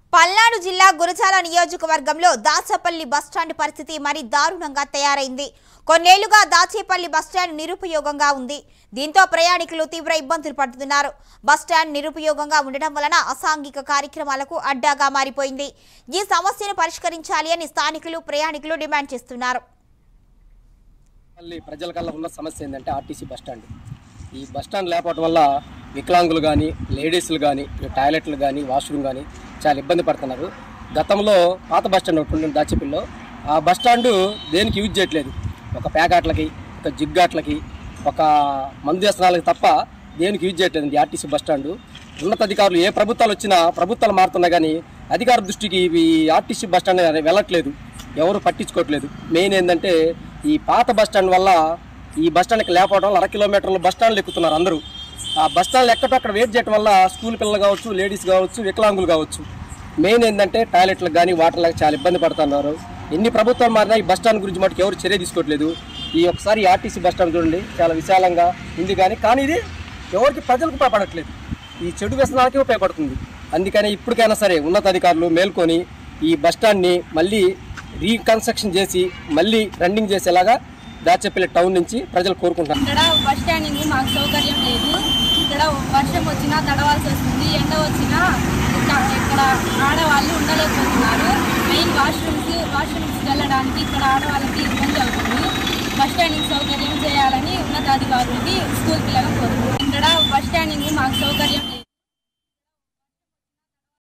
పల్నాడు జిల్లా గురజాల నియోజకవర్గంలో దాచేపల్లి బస్టాండ్ పరిస్థితి మరి దారుణంగా తయారైంది. కొన్నేళ్లుగా దాచేపల్లి బస్టాండ్ నిరుపయోగంగా ఉంది. దీంతో ప్రయాణికులు తీవ్ర ఇబ్బందులు పడుతున్నారు. బస్టాండ్ నిరుపయోగంగా ఉండడం వలన అసాంఘిక కార్యక్రమాలకు అడ్డాగా మారిపోయింది. ఈ సమస్యను పరిష్కరించాలి అని స్థానికులు, ప్రయాణికులు డిమాండ్ చేస్తున్నారు. ప్రజలకల్లా ఉన్న సమస్య ఏంటంటే ఆర్టీసీ బస్టాండ్. ఈ బస్టాండ్ లేకపోవడం వల్ల వికలాంగులు కానీ, లేడీస్లు కానీ, టాయిలెట్లు కానీ, వాష్రూమ్ కానీ చాలా ఇబ్బంది పడుతున్నారు. గతంలో పాత బస్టాండ్ ఒకటి ఉంటుంది దాచేపల్లిలో. ఆ బస్టాండు దేనికి యూజ్ చేయట్లేదు. ఒక పేకాట్లకి, ఒక జిగ్గాట్లకి, ఒక మందు వ్యసనాలకి తప్ప దేనికి యూజ్ చేయట్లేదు ఈ ఆర్టీసీ బస్టాండు. ఉన్నతాధికారులు ఏ ప్రభుత్వాలు వచ్చినా ప్రభుత్వాలు మారుతున్నా కానీ అధికార దృష్టికి ఈ ఆర్టీసీ బస్టాండ్ వెళ్ళట్లేదు, ఎవరు పట్టించుకోవట్లేదు. మెయిన్ ఏంటంటే ఈ పాత బస్టాండ్ వల్ల ఈ బస్టాండ్కి లేకపోవడం వల్ల 1/2 కిలోమీటర్లు బస్టాండ్లు ఎక్కుతున్నారు అందరూ. ఆ బస్టాండ్లు ఎక్కడక్కడ వెయిట్ చేయడం వల్ల స్కూల్ పిల్లలు కావచ్చు, లేడీస్ కావచ్చు, వికలాంగులు కావచ్చు. మెయిన్ ఏంటంటే టాయిలెట్లకు కానీ, వాటర్లకు చాలా ఇబ్బంది పడుతున్నారు. ఎన్ని ప్రభుత్వాలు మారినా ఈ బస్టాండ్ గురించి మటుకు ఎవరు చర్య తీసుకోవట్లేదు. ఈ ఒకసారి ఆర్టీసీ బస్టాండ్ చూడండి, చాలా విశాలంగా ఉంది కానీ ఇది ఎవరికి ప్రజలకు ఉపయోగపడట్లేదు. ఈ చెడు వ్యసనాలకే ఉపయోగపడుతుంది. అందుకని ఇప్పటికైనా సరే ఉన్నతాధికారులు మేల్కొని ఈ బస్టాండ్ని మళ్ళీ రీకన్స్ట్రక్షన్ చేసి మళ్ళీ రన్నింగ్ చేసేలాగా దాచేపల్లి టౌన్ నుంచి ప్రజలు కోరుకుంటారు. ఇక్కడ బస్ స్టాండింగ్ మాకు సౌకర్యం లేదు. ఇక్కడ వర్షం వచ్చినా తడవాల్సి వస్తుంది, ఎండ వచ్చినా ఇక్కడ ఆడవాళ్ళు ఉండలేకపోతున్నారు. మెయిన్ వాష్రూమ్స్ వెళ్ళడానికి ఇక్కడ ఆడవాళ్ళకి ఇబ్బంది అవుతుంది. బస్ స్టాండింగ్ సౌకర్యం చేయాలని ఉన్నతాధికారులకి స్కూల్ పిల్లలు కోరుకుంటున్నారు. ఇక్కడ బస్ స్టాండింగ్ మాకు సౌకర్యం లేదు.